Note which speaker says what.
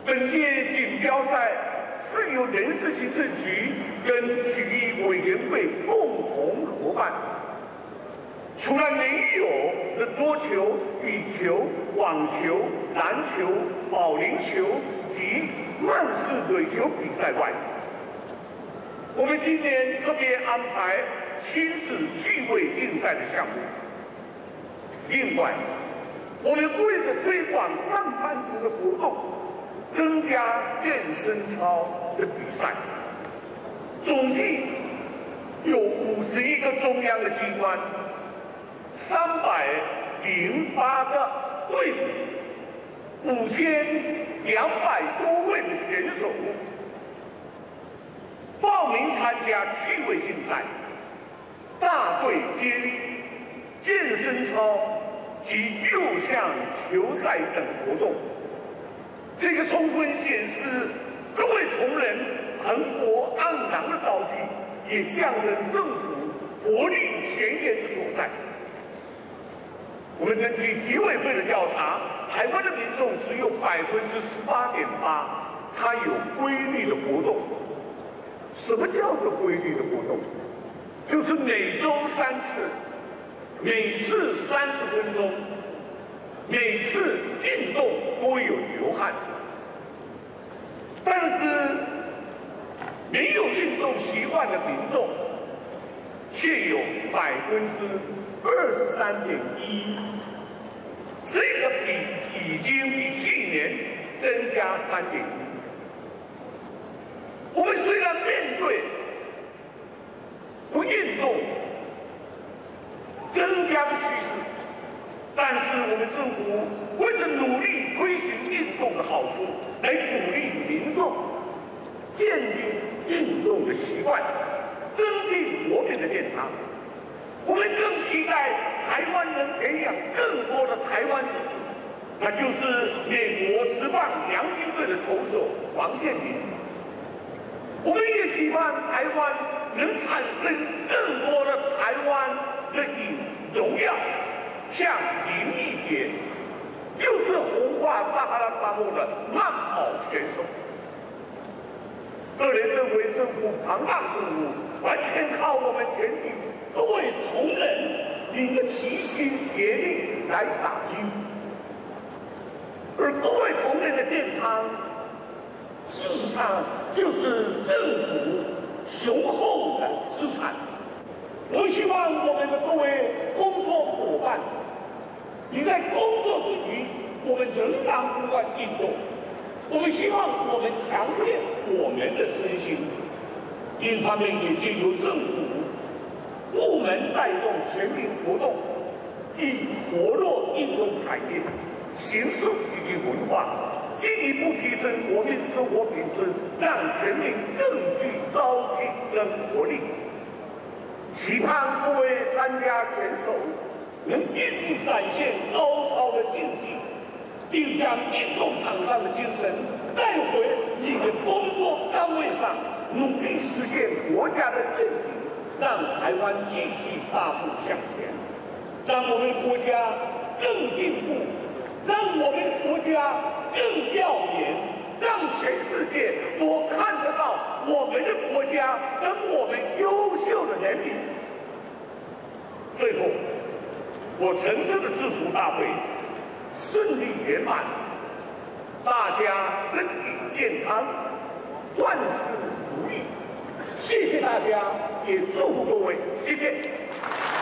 Speaker 1: 本届锦标赛是由人事行政局跟体育委员会共同合办。除了没有的桌球、羽球、网球、篮球、保龄球及慢式垒球比赛外，我们今年特别安排亲子趣味竞赛的项目。另外，我们为了推广上班族的活动，增加健身操的比赛，总计有51个中央的机关，308个队伍，5200多位的选手报名参加趣味竞赛、大队接力、健身操及幼项球赛等活动。这个充分显示各位同仁蓬勃昂扬的朝气，也象征政府活力前沿所在。我们根据体委会的调查，台湾的民众只有18.8%，它有规律的活动。什么叫做规律的活动？就是每周3次，每次30分钟，每次运动都有流汗。但是没有运动习惯的民众，却有23.1%，这个比已经比去年增加3.1%。我们虽然面对不运动增加的趋势，但是我们政府为了努力推行运动的好处，来鼓励民众建立运动的习惯，增进国民的健康。我们更期待台湾能培养更多的台湾之子，那就是美国职棒洋基队的投手王建民。我们也希望台湾能产生更多的台湾的荣耀，像林义杰，就是红化撒哈拉沙漠的慢跑选手。个人认为政府庞大事务完全靠我们全体各位同仁领着齐心协力来打击，而各位同仁的健康，事实上就是政府雄厚的资产。我希望我们的各位工作伙伴，你在工作之余，我们仍然不断运动。我们希望我们强健我们的身心，另一方面也借由政府部门带动全民活动，以活络运动产业、形塑体育文化，进一步提升国民生活品质，让全民更具朝气跟活力。期盼各位参加选手能继续展现高超的竞技，并将运动场上的精神带回你的工作岗位上，努力实现国家的愿景，让台湾继续大步向前，让我们国家更进步，让我们国家更耀眼，让全世界都看得到我们的国家跟我们优秀的人民。最后，我诚挚的祝福大会顺利圆满，大家身体健康，万事如意。谢谢大家，也祝福各位，谢谢。